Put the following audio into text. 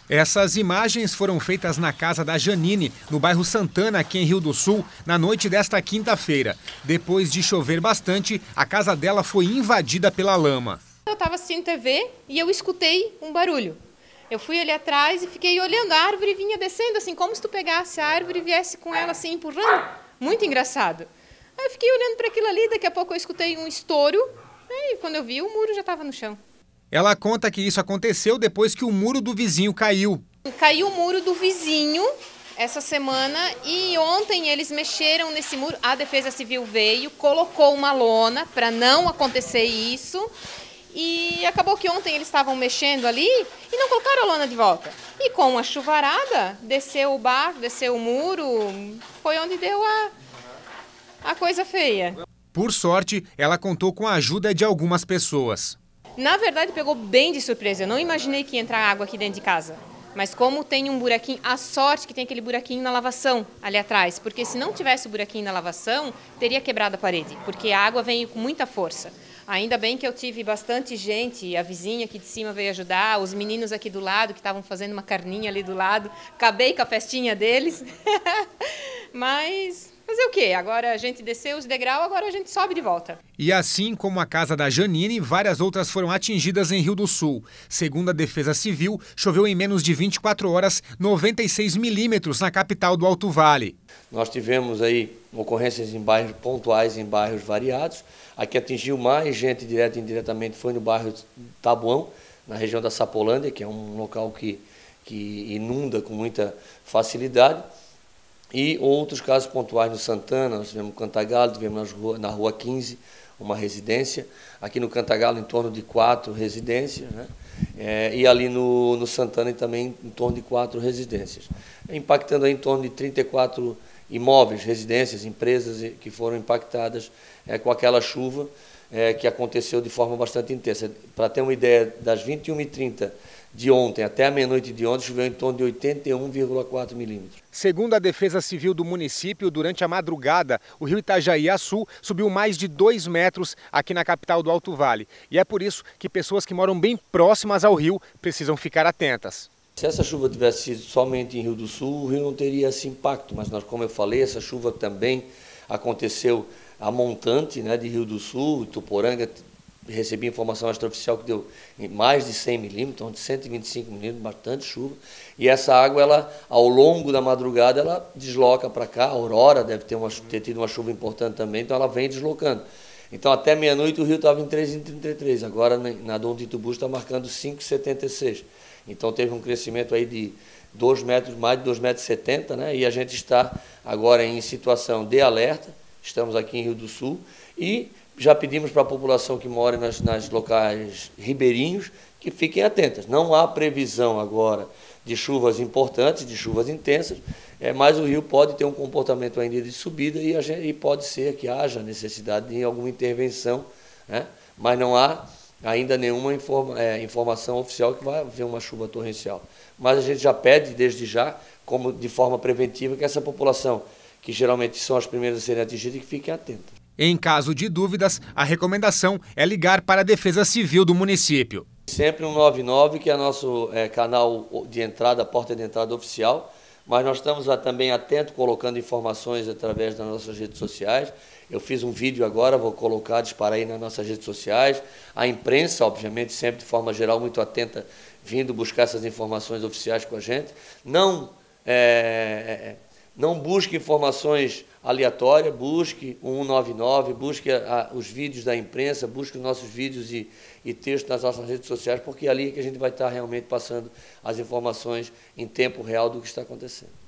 Essas imagens foram feitas na casa da Janine, no bairro Santana, aqui em Rio do Sul, na noite desta quinta-feira. Depois de chover bastante, a casa dela foi invadida pela lama. Eu estava assistindo TV e eu escutei um barulho. Eu fui ali atrás e fiquei olhando, a árvore vinha descendo assim, como se tu pegasse a árvore e viesse com ela assim empurrando. Muito engraçado. Aí eu fiquei olhando para aquilo ali, daqui a pouco eu escutei um estouro, e quando eu vi, o muro já estava no chão. Ela conta que isso aconteceu depois que o muro do vizinho caiu. Caiu o muro do vizinho essa semana e ontem eles mexeram nesse muro. A Defesa Civil veio, colocou uma lona para não acontecer isso. E acabou que ontem eles estavam mexendo ali e não colocaram a lona de volta. E com a chuvarada, desceu o barro, desceu o muro, foi onde deu a coisa feia. Por sorte, ela contou com a ajuda de algumas pessoas. Na verdade, pegou bem de surpresa. Eu não imaginei que ia entrar água aqui dentro de casa. Mas como tem um buraquinho, a sorte que tem aquele buraquinho na lavação ali atrás. Porque se não tivesse o buraquinho na lavação, teria quebrado a parede. Porque a água veio com muita força. Ainda bem que eu tive bastante gente, a vizinha aqui de cima veio ajudar, os meninos aqui do lado que estavam fazendo uma carninha ali do lado. Acabei com a festinha deles. Mas fazer o quê? Agora a gente desceu os degraus, agora a gente sobe de volta. E assim como a casa da Janine, várias outras foram atingidas em Rio do Sul. Segundo a Defesa Civil, choveu em menos de 24 horas 96 milímetros na capital do Alto Vale. Nós tivemos aí ocorrências em bairros pontuais, em bairros variados. A que atingiu mais gente direta e indiretamente foi no bairro Tabuão, na região da Sapolândia, que é um local que inunda com muita facilidade. E outros casos pontuais no Santana, nós tivemos no Cantagalo, tivemos na Rua 15, uma residência. Aqui no Cantagalo, em torno de 4 residências, né? E ali no Santana também em torno de 4 residências. Impactando aí em torno de 34 imóveis, residências, empresas que foram impactadas com aquela chuva que aconteceu de forma bastante intensa. Para ter uma ideia, das 21h30 de ontem até a meia-noite de ontem, choveu em torno de 81,4 milímetros. Segundo a Defesa Civil do município, durante a madrugada, o rio Itajaí-Açu subiu mais de 2 metros aqui na capital do Alto Vale. E é por isso que pessoas que moram bem próximas ao rio precisam ficar atentas. Se essa chuva tivesse sido somente em Rio do Sul, o rio não teria esse impacto, mas como eu falei, essa chuva também aconteceu a montante, né, de Rio do Sul, Ituporanga. Recebi informação extraoficial que deu mais de 100 milímetros, de 125 milímetros, bastante chuva. E essa água, ela, ao longo da madrugada, ela desloca para cá. A Aurora deve ter tido uma chuva importante também, então ela vem deslocando. Então, até meia-noite, o rio estava em 3,33. Agora, na Dom de Itubu, está marcando 5,76. Então, teve um crescimento aí de 2 metros, mais de 2,70 metros, né? E a gente está agora em situação de alerta. Estamos aqui em Rio do Sul e já pedimos para a população que mora nas locais ribeirinhos que fiquem atentas. Não há previsão agora de chuvas importantes, de chuvas intensas, mas o rio pode ter um comportamento ainda de subida e pode ser que haja necessidade de alguma intervenção, né? Mas não há ainda nenhuma informação oficial que vai haver uma chuva torrencial. Mas a gente já pede desde já, como de forma preventiva, que essa população, que geralmente são as primeiras a serem atingidas, que fiquem atentas. Em caso de dúvidas, a recomendação é ligar para a Defesa Civil do município. Sempre 199, que é nosso canal de entrada, porta de entrada oficial, mas nós estamos também atentos, colocando informações através das nossas redes sociais. Eu fiz um vídeo agora, vou colocar, disparar aí nas nossas redes sociais. A imprensa, obviamente, sempre de forma geral, muito atenta, vindo buscar essas informações oficiais com a gente. Não busque informações aleatórias, busque o 199, busque os vídeos da imprensa, busque os nossos vídeos e textos nas nossas redes sociais, porque é ali que a gente vai estar realmente passando as informações em tempo real do que está acontecendo.